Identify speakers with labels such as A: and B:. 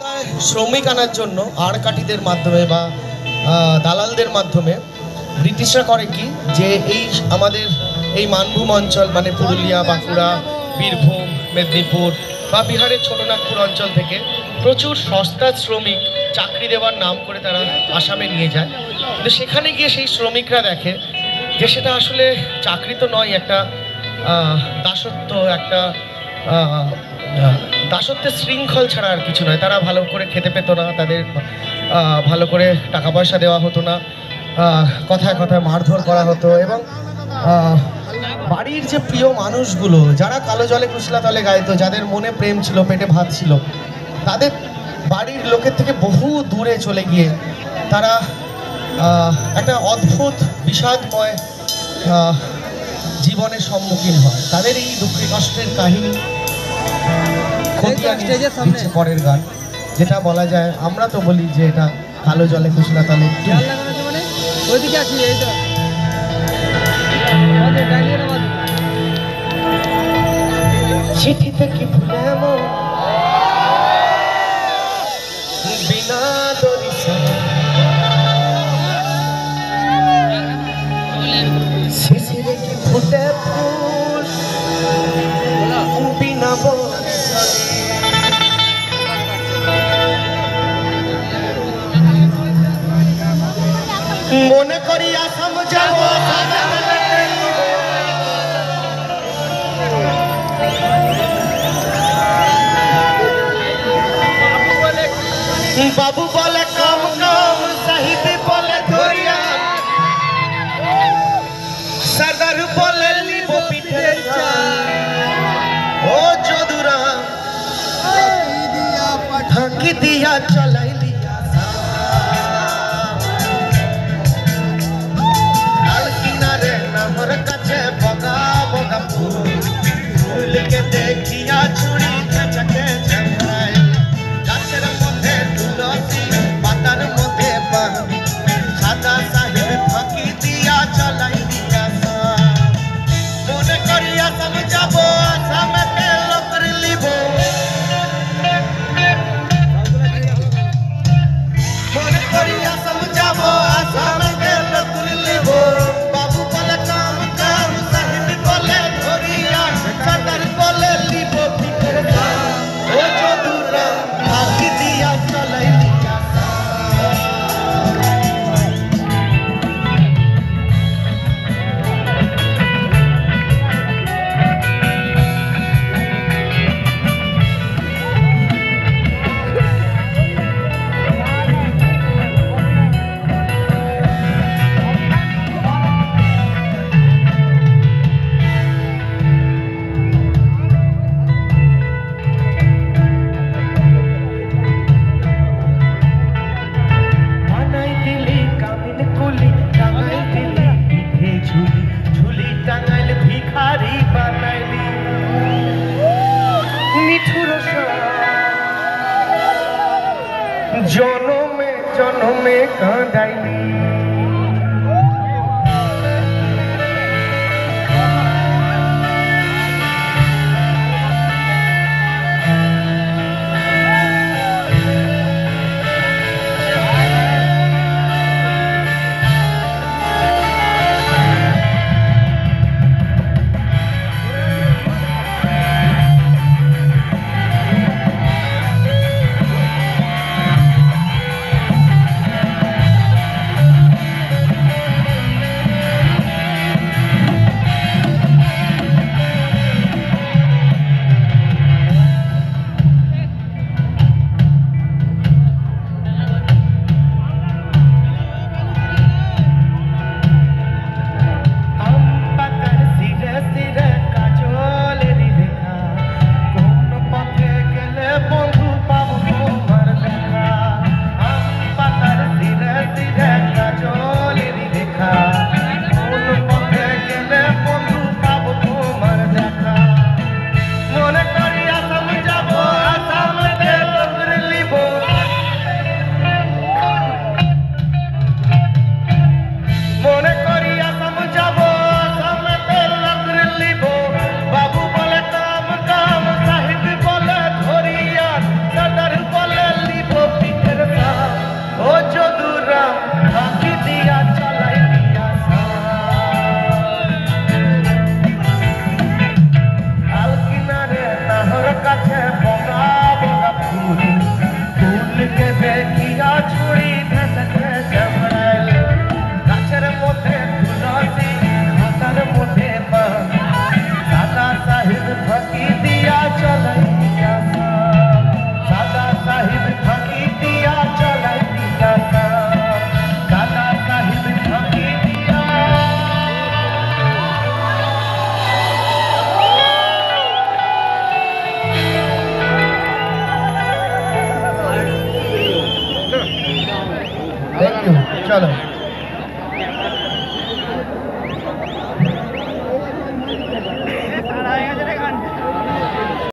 A: শ্রমিক আনার জন্য আড়কাঠিদের মাধ্যমে বা দালালদের মাধ্যমে ব্রিটিশরা করে কি যে এই আমাদের এই মানভূম অঞ্চল মানে পুরুলিয়া, বাঁকুড়া, বীরভূম, মেদিনীপুর বা বিহারের ছোটনাগপুর অঞ্চল থেকে প্রচুর সস্তা শ্রমিক চাকরি দেওয়ার নাম করে তারা আসামে নিয়ে যায়। কিন্তু সেখানে গিয়ে সেই শ্রমিকরা দেখে যে সেটা আসলে চাকরি তো নয়, একটা দাসত্ব, একটা দাসত্বের শৃঙ্খল ছাড়া আর কিছু নয়। তারা ভালো করে খেতে পেত না, তাদের ভালো করে টাকা পয়সা দেওয়া হতো না, কথায় কথায় মারধর করা হতো। এবং বাড়ির যে প্রিয় মানুষগুলো যারা কালো জলে কুশলা তলে গাইতো, যাদের মনে প্রেম ছিল, পেটে ভাত ছিল, তাদের বাড়ির লোকের থেকে বহু দূরে চলে গিয়ে তারা একটা অদ্ভুত বিষাদময় জীবনের সম্মুখীন হয়। তাদের এই দুঃখে কষ্টের কাহিনী পরের গান, যেটা বলা যায়, আমরা তো বলি যে এটা কালো জলে কুশলা তলে। চিঠিতে কি ভুলে বিনা দরিসা, শিশিরে কি ফুটে ফুল বিনা বর্ষা, মনে করি আসাম যাব বাবু বলে কম কম, সাহিত্য বলে ধরিয়া, সরদার বলে লিব পিঠে ও যদুরা ঢাকি দিয়া চলাই দিয়া লাল কিনারে নামর কাছে বগা বগা ফুলকে দেখিয়া ছুরি চকে ঝাঁকায়, গাছের মধ্যে তুলসী পাতার মধ্যে পান, সাদা সাহেব ফাঁকি দিয়া চলাই দিয়া মনে করি আসাম যাব, আসামেতে লোকর লিব, মনে করি আসাম যাব, আসামেতে লোকর লিব, বাবু বলে কাম কাম, সাহেব বলে ধরিয়া, সরদার বলে লিব পিঠের ও যদুরা ফাঁকি দিয়া চলাই দিয়া। জনমে জনমে কাঁদাইলি, চলো